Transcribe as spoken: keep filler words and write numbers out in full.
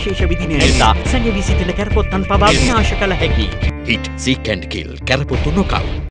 විශේෂ විදිනය නිසා සැඟවී සිටින කැරපොත්තන් පවා විනාශ කළ හැකි. Hit Seek and Kill කැරපොත්තු නොකව්.